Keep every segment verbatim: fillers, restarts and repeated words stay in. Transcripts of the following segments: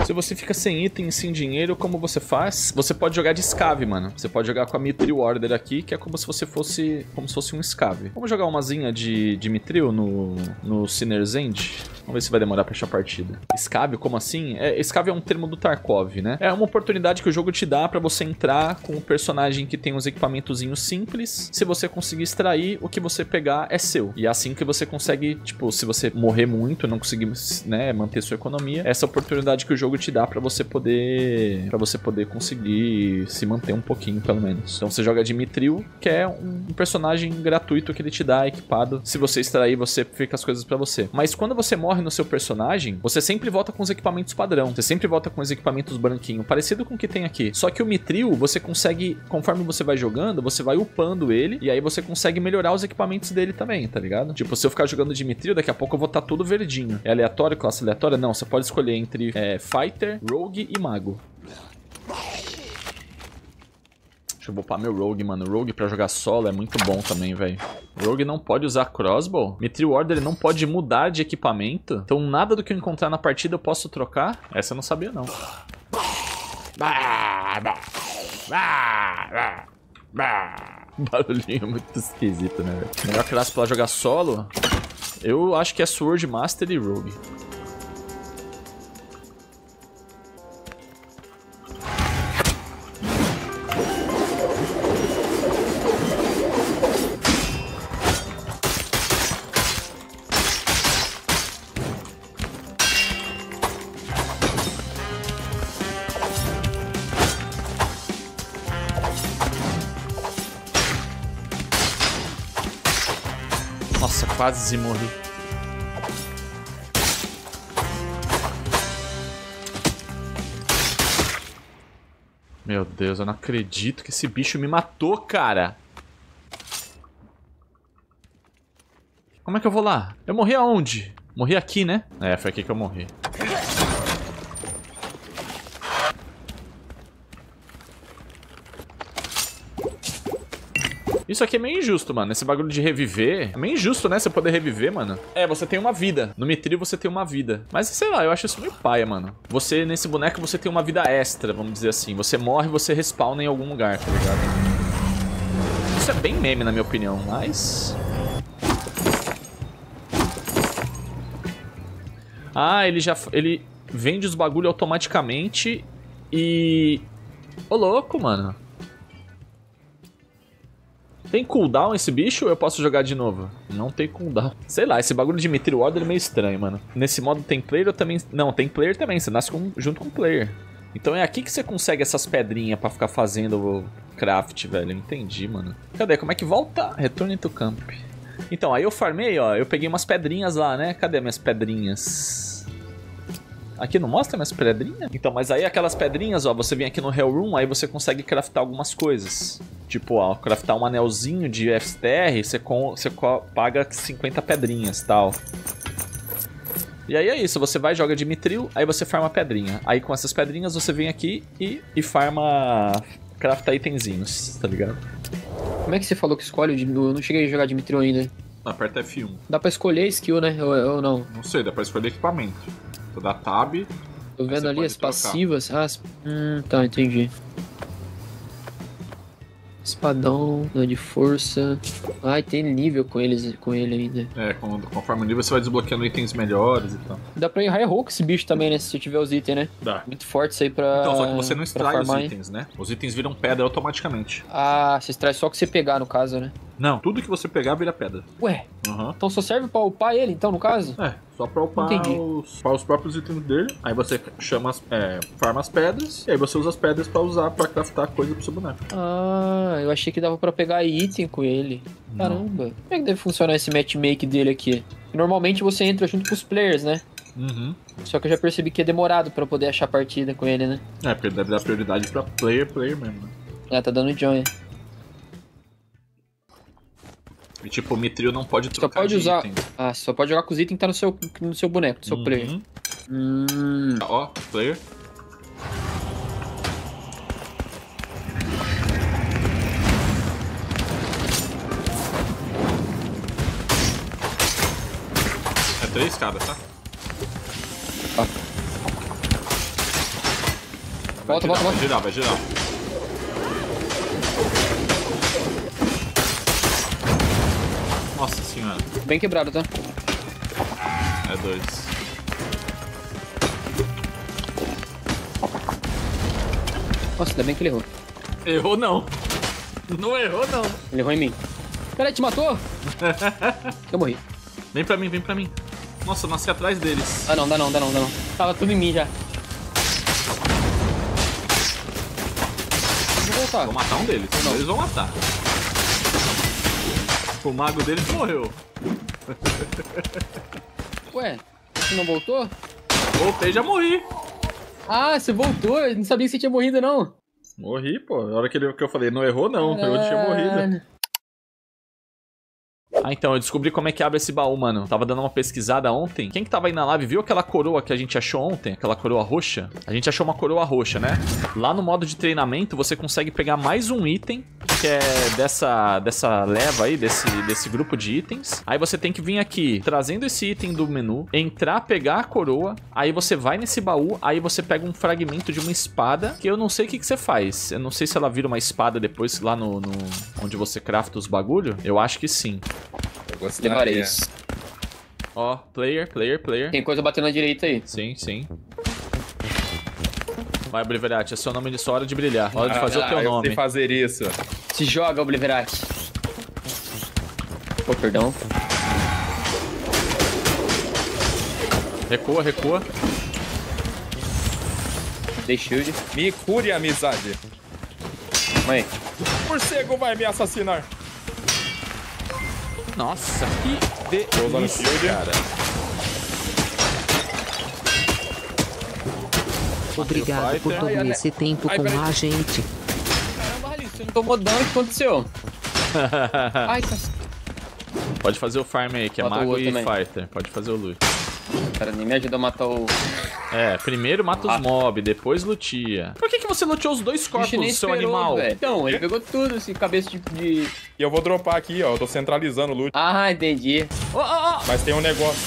Se você fica sem item e sem dinheiro, como você faz? Você pode jogar de escave, mano. Você pode jogar com a Mithril Order aqui, que é como se você fosse como se fosse um escave. Vamos jogar umazinha de, de Mithril no, no Sinner's End? Vamos ver se vai demorar pra achar a partida. Escave, como assim? É, escave é um termo do Tarkov, né? É uma oportunidade que o jogo te dá pra você entrar com um personagem que tem uns equipamentozinhos simples. Se você conseguir extrair, o que você pegar é seu. E é assim que você consegue, tipo, se você morrer muito, não conseguir, né, manter sua economia, essa oportunidade que o jogo te dá pra você poder para você poder conseguir se manter um pouquinho, pelo menos. Então você joga de Mithril, que é um personagem gratuito que ele te dá equipado. Se você extrair, você fica as coisas pra você. Mas quando você morre no seu personagem, você sempre volta com os equipamentos padrão. Você sempre volta com os equipamentos branquinhos, parecido com o que tem aqui. Só que o Mithril, você consegue, conforme você vai jogando, você vai upando ele, e aí você consegue melhorar os equipamentos dele também, tá ligado? Tipo, se eu ficar jogando de Mithril, daqui a pouco eu vou estar tudo verdinho. É aleatório, classe aleatória? Não, você pode escolher entre é, Fighter, Rogue e Mago. Deixa eu upar meu Rogue, mano. Rogue pra jogar solo é muito bom também, velho. Rogue não pode usar crossbow. Mithril Order ele não pode mudar de equipamento. Então nada do que eu encontrar na partida eu posso trocar. Essa eu não sabia, não. Barulhinho muito esquisito, né, velho? Melhor classe pra jogar solo, eu acho que é Sword Master e Rogue. Nossa, quase morri. Meu Deus, eu não acredito que esse bicho me matou, cara. Como é que eu vou lá? Eu morri aonde? Morri aqui, né? É, foi aqui que eu morri. Isso aqui é meio injusto, mano. Esse bagulho de reviver é meio injusto, né? Você poder reviver, mano. É, você tem uma vida. No Mithril você tem uma vida. Mas, sei lá, eu acho isso meio paia, mano. Você, nesse boneco, você tem uma vida extra, vamos dizer assim. Você morre, você respawna em algum lugar, tá ligado? Isso é bem meme, na minha opinião, mas... Ah, ele já... Ele vende os bagulho automaticamente e... Ô, louco, mano. Tem cooldown esse bicho ou eu posso jogar de novo? Não tem cooldown. Sei lá, esse bagulho de Mithril Order é meio estranho, mano. Nesse modo tem player ou também... Não, tem player também. Você nasce com... junto com o player. Então é aqui que você consegue essas pedrinhas pra ficar fazendo o craft, velho. Eu entendi, mano. Cadê? Como é que volta? Return to camp. Então, aí eu farmei, ó. Eu peguei umas pedrinhas lá, né? Cadê minhas pedrinhas? Aqui não mostra minhas pedrinhas? Então, mas aí aquelas pedrinhas, ó, você vem aqui no Hell Room, aí você consegue craftar algumas coisas. Tipo, ó, craftar um anelzinho de F T R, você, com, você paga cinquenta pedrinhas, tal. E aí é isso, você vai, joga de Mithril, aí você farma pedrinha. Aí com essas pedrinhas você vem aqui e, e farma... crafta itenzinhos, tá ligado? Como é que você falou que escolhe? Eu não cheguei a jogar de Mithril ainda. Aperta F um. Dá pra escolher skill, né? Ou, ou não? Não sei, dá pra escolher equipamento. Tu dá tab. Tô vendo ali as trocar. Passivas. Ah, as... Hum, tá, entendi. Espadão, dano de força. Ai, tem nível com eles, com ele ainda. É, conforme o nível você vai desbloqueando itens melhores e tal. Dá pra ir high roll com esse bicho também, né? Se você tiver os itens, né? Dá. Muito forte isso aí pra... Então, só que você não extrai os farmar, itens, né? Os itens viram pedra automaticamente. Ah, você extrai só o que você pegar, no caso, né? Não, tudo que você pegar vira pedra. Ué? Uhum. Então só serve pra upar ele, então, no caso? É, só pra upar os, para os próprios itens dele. Aí você chama as, é, farma as pedras, e aí você usa as pedras pra usar, pra craftar coisa pro seu boneco. Ah, eu achei que dava pra pegar item com ele. Não. Caramba. Como é que deve funcionar esse matchmake dele aqui? Normalmente você entra junto com os players, né? Uhum. Só que eu já percebi que é demorado pra poder achar partida com ele, né? É, porque ele deve dar prioridade pra player, player mesmo, né? Ah, tá dando join. E tipo, o Mithril não pode trocar só pode de usar... item. Ah, só pode jogar com os itens que tá no seu, no seu boneco, no seu uhum. player. Hum. Ó, player. É três caras, tá? Ah. Volta, girar, volta, vai volta. girar, vai girar. Nossa senhora. Bem quebrado, tá? É dois. Nossa, ainda bem que ele errou. Errou não. Não errou não. Ele errou em mim. Cara, te matou? Eu morri. Vem pra mim, vem pra mim. Nossa, eu nasci atrás deles. Ah, não, dá não, dá não, dá não. Tava tudo em mim já. Vou voltar. Vou matar um deles. Não. Eles vão matar. O mago deles morreu. Ué, você não voltou? Voltei e já morri. Ah, você voltou? Eu não sabia que você tinha morrido, não. Morri, pô. Na hora que, ele, que eu falei, não errou não. Eu tinha morrido. Caralho. Ah, então, eu descobri como é que abre esse baú, mano. Tava dando uma pesquisada ontem. Quem que tava aí na live viu aquela coroa que a gente achou ontem? Aquela coroa roxa? A gente achou uma coroa roxa, né? Lá no modo de treinamento, você consegue pegar mais um item, que é dessa, dessa leva aí, desse, desse grupo de itens. Aí você tem que vir aqui, trazendo esse item do menu, entrar, pegar a coroa, aí você vai nesse baú, aí você pega um fragmento de uma espada, que eu não sei o que, que você faz. Eu não sei se ela vira uma espada depois lá no, no onde você crafta os bagulho. Eu acho que sim. Eu gostaria. Levarei isso. Ó, player, player, player. Tem coisa batendo na direita aí. Sim, sim. Vai, Obliverati, é seu nome de sua hora de brilhar. Hora de fazer Ah, o teu eu nome. sei fazer isso. Se joga, Obliverati. Oh, perdão. Recua, recua. Dei shield. Me cure, amizade. Mãe. O morcego vai me assassinar. Nossa, que Tô usando delícia, shield. cara. Obrigado por todo Ai, ai, esse tempo ai, com peraí. a gente. Caramba, Rally, você não tomou dano, o que aconteceu? Ai, tá... Pode fazer o farm aí, que é Bota o mago outro e também. fighter. Pode fazer o loot. Cara, nem me ajuda a matar o... É, primeiro mata os Ah. mob, depois lutia. Por que, que você luteou os dois corpos, Bicho nem seu esperou, animal? velho. Então, ele pegou tudo, esse cabeça de... de... E eu vou dropar aqui, ó. Eu tô centralizando o loot. Ah, entendi. Ó, ó, ó. Mas tem um negócio.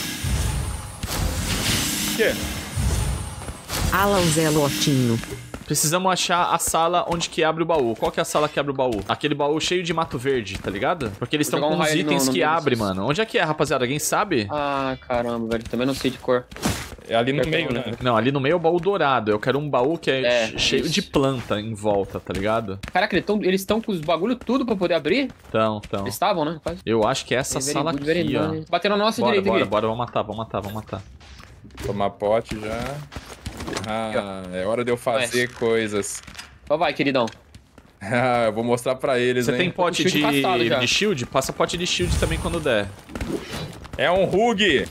O quê? Alan Zé Lotinho. Precisamos achar a sala onde que abre o baú. Qual que é a sala que abre o baú? Aquele baú cheio de mato verde, tá ligado? Porque eles Vou estão jogar com um os raio no- itens no que meio abre, desses. mano. Onde é que é, rapaziada? Alguém sabe? Ah, caramba, velho. Também não sei de cor. É ali no Pior que meio, não, né? Não, ali no meio é o baú dourado. Eu quero um baú que é, É, che- cheio isso. de planta em volta, tá ligado? Caraca, eles tão- eles estão com os bagulho tudo pra poder abrir? Então, então. Eles estavam, né? Quase. Eu acho que é essa Very sala good, very aqui, ó. good. Batendo na nossa Bora, direita bora, aqui. bora. Vamos matar, vamos matar, vamos matar. Tomar pote já. Ah, é hora de eu fazer coisas. Então vai, queridão. Ah, eu vou mostrar pra eles, Você hein? tem pote shield de, caçado já. de shield? Passa pote de shield também quando der. É um Rug.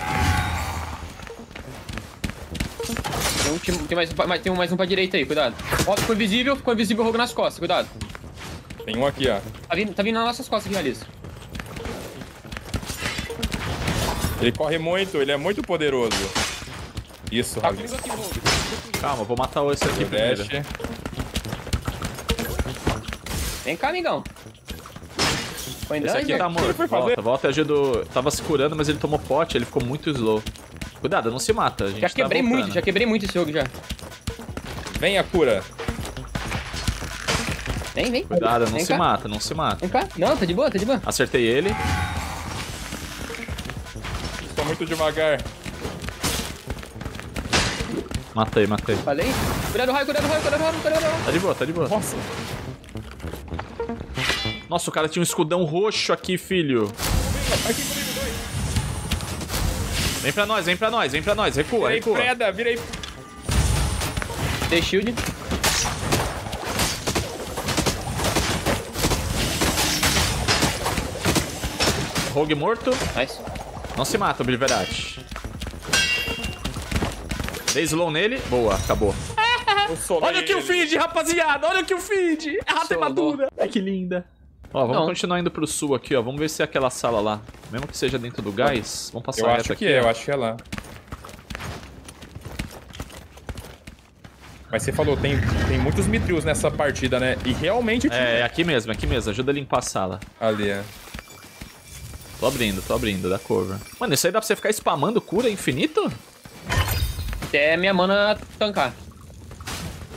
Tem, um, time- tem, mais, um pra- mais- tem um- mais um pra direita aí, cuidado. Ó, ficou invisível, ficou invisível o rogo nas costas, cuidado. Tem um aqui, ó. Tá vindo, tá vindo nas nossas costas aqui, Alice. Ele corre muito, ele é muito poderoso. Isso, Tá Ragnar. comigo aqui, rogo. Calma, vou matar esse aqui primeiro. Dash. Vem cá, amigão. Foi em Esse aqui dungeon? tá morto. foi fazer? Volta, volta e ajuda. Tava se curando, mas ele tomou pote, ele ficou muito slow. Cuidado, não se mata. A gente Já tá quebrei voltando. muito, já quebrei muito esse jogo já. Vem a cura. Vem, vem. Cuidado, não Vem se cá. mata, não se mata. Vem cá. Não, tá de boa, tá de boa. Acertei ele. Estou muito devagar. Matei, matei. Falei. Cuidado do raio, cuidado do raio, cuidado do raio, cuidado do raio. Tá de boa, tá de boa. Nossa. Nossa, o cara tinha um escudão roxo aqui, filho. Aqui comigo, dois. Vem pra nós, vem pra nós, vem pra nós. Recua, Virei recua. preda, virei... Dei shield. Rogue morto. Nice. Não se mata, Obliverati. Dei slow nele. Boa, acabou. Eu solei Olha aqui o ele. feed, rapaziada. Olha aqui o feed. É rata e Solou. madura. Ai, que linda. Ó, vamos Não. continuar indo pro sul aqui, ó. Vamos ver se é aquela sala lá. Mesmo que seja dentro do gás. Vamos passar Eu reto acho aqui. que é, ó. eu acho que é lá. Mas você falou, tem, tem muitos mitrios nessa partida, né? E realmente... É, é aqui mesmo, é aqui mesmo. Ajuda a limpar a sala. Ali, é. Tô abrindo, tô abrindo, da cover. Mano, isso aí dá pra você ficar spamando cura infinito? Até minha mana tancar.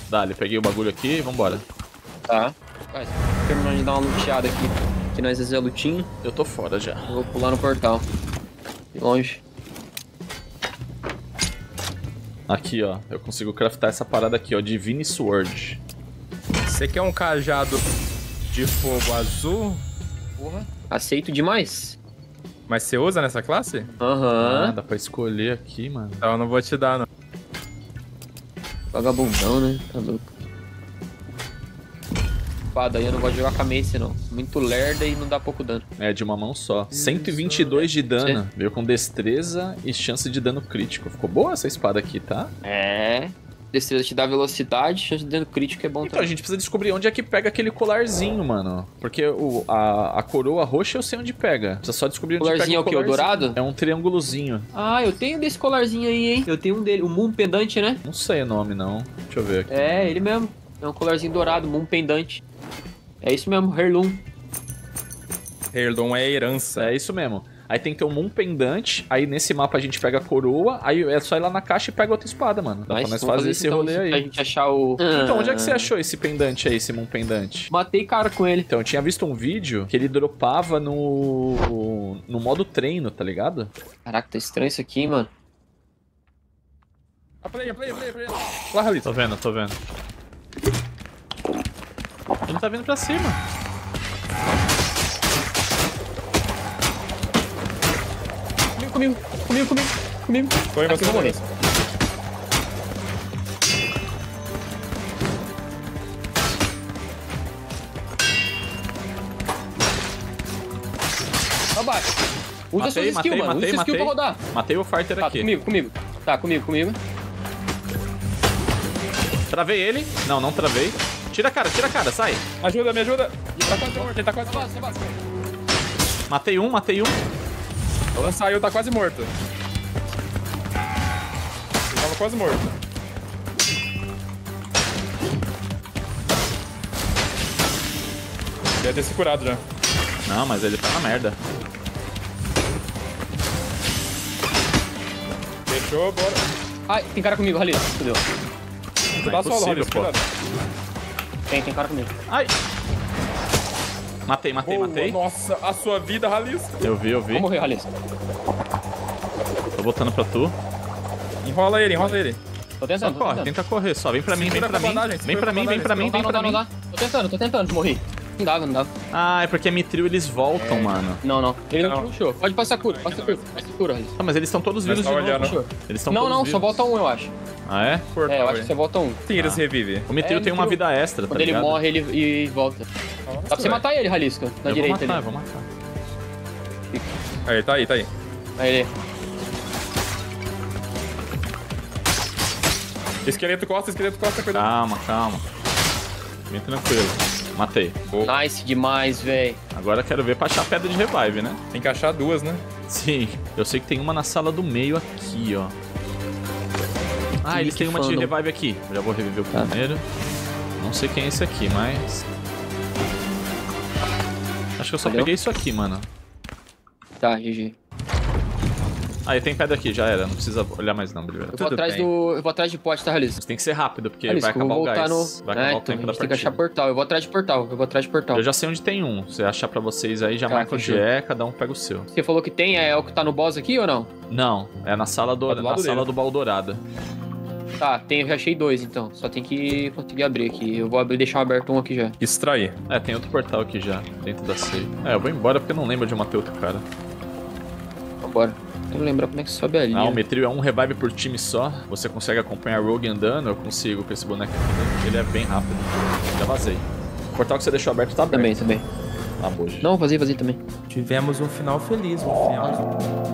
Dali, peguei o bagulho aqui e vambora. Tá. Vai, terminando de dar uma luteada aqui. Que nós é Zé Lutinho. Eu tô fora já. Eu vou pular no portal. De longe. Aqui, ó. Eu consigo craftar essa parada aqui, ó. Divine Sword. Você quer um cajado de fogo azul? Porra. Aceito demais. Mas você usa nessa classe? Aham. Ah, dá pra escolher aqui, mano. Então eu não vou te dar, não. Vagabundão, né? Tá louco. Espada aí eu não gosto de jogar com a mace, não. Muito lerda e não dá pouco dano. É, de uma mão só. cento e vinte e dois de dano. Veio com destreza e chance de dano crítico. Ficou boa essa espada aqui, tá? É. Destreza te dá velocidade, chance de dano crítico é bom Então, também. a gente precisa descobrir onde é que pega aquele colarzinho, mano. Porque o, a, a coroa roxa eu sei onde pega. Precisa só descobrir onde Colarzinho pega é o quê? O dourado? É um triângulozinho. Ah, eu tenho desse colarzinho aí, hein? Eu tenho um dele. O Moon Pendante, né? Não sei o nome, não. Deixa eu ver aqui. É, ele mesmo. É um colarzinho dourado, Moon Pendante. É isso mesmo, Heirloom. Heirloom é herança. É isso mesmo. Aí tem que ter um Moon Pendante, aí nesse mapa a gente pega a coroa, aí é só ir lá na caixa e pega outra espada, mano. Dá Mas pra nós vamos fazer isso, esse então, rolê aí. Pra gente achar o... Então, onde é que você achou esse pendante aí, esse Moon Pendante? Matei cara com ele. Então, eu tinha visto um vídeo que ele dropava no... no modo treino, tá ligado? Caraca, tá estranho isso aqui, mano. Ah, play, play, play, play. Lá, Halito. Tô vendo, tô vendo. Ele tá vindo pra cima. Comigo, comigo, comigo, comigo. Foi, Aqui você eu vou morrer. Abaixo. Usa Matei, suas skills, matei, mano. matei, Usa skill matei. pra rodar. Matei o fighter Tá, aqui. comigo, comigo. Tá, comigo, comigo. Travei ele. Não, não travei. Tira a cara, tira a cara, sai. Ajuda, me ajuda. Ele tá quase morto, ele tá quase morto. Abaixo, abaixo. Matei um, matei um. Ela saiu, tá quase morto. Ele tava quase morto. Deve ter se curado já. Não, mas ele tá na merda. Fechou, bora. Ai, tem cara comigo, Halil. Fudeu. Tu dá solo, impossível, Halito, pô. cuidado. Tem, tem cara comigo. Ai. Matei, matei, Boa, matei. nossa, a sua vida, Halis. Eu vi, eu vi. Vou morrer, Halil. Tô botando pra tu. Enrola ele, enrola ele. Tô Só tentando, tô corre, tentando. tenta correr só. Vem pra mim, vem Segura pra com a mim. bandagem, Vem segura pra com a mim, vem pra mim, Não dá, vem não pra dá, não mim. dá. Tô tentando, tô tentando, morri. Não dava, não dava. Ah, é porque a Mitril eles voltam, mano. Não, não. Ele não Não. puxou. Pode passar cura, passa cura. Passa cura, Halil. Ah, mas eles estão todos Mas vivos tá de novo. olhando. Puxou. Eles estão Não, todos não, só vivos. volta um, eu acho. Ah, é? É, eu acho que só volta um. Sim, eles revivem. O Mitril É, tem uma Mitril. vida extra, tá Quando ele ligado? morre, ele e volta. Nossa, Dá pra você velho. matar ele, Halisca, na Eu direita vou matar, eu ali. vou matar. Aí, tá aí, tá aí. Aí ele. Esqueleto costa, esqueleto costa, cuidado. Calma, calma. Bem tranquilo. Matei. Nice demais, véi. Agora eu quero ver pra achar a pedra de revive, né? Tem que achar duas, né? Sim. Eu sei que tem uma na sala do meio aqui, ó. Ah, eles têm uma de fandom. revive aqui. Eu já vou reviver o Tá. primeiro. Não sei quem é esse aqui, mas... Acho que eu só Valeu. peguei isso aqui, mano. Tá, G G. Aí tem pedra aqui, já era. Não precisa olhar mais não, beleza. Eu vou Tudo atrás bem. do. Eu vou atrás de pote, tá, Halisca? Mas tem que ser rápido, porque Halisca, vai eu acabar vou o voltar gás. no. Vai acabar É, o então, tempo a da gente tem que achar partida. portal. Eu vou atrás de portal. Eu vou atrás de portal. Eu já sei onde tem um. Se achar pra vocês aí, já Tá, marca onde fechou. é, cada um pega o seu. Você falou que tem, é o que tá no boss aqui ou não? Não, é na sala do, Tá do na lado sala dele. do Baldorada. Tá, tem, eu já achei dois então. Só tem que conseguir abrir aqui. Eu vou abrir, deixar aberto um aqui já. Extrair. É, tem outro portal aqui já, dentro da safe. É, eu vou embora porque eu não lembro de eu matei outro cara. Vambora. Quero lembrar como é que sobe ali. Ah, o Metril é um revive por time só. Você consegue acompanhar a Rogue andando, eu consigo com esse boneco aqui. Ele é bem rápido. Já vazei. O portal que você deixou aberto tá aberto. Também, também. Ah, boa. Não, vazei, vazei também. Tivemos um final feliz no final.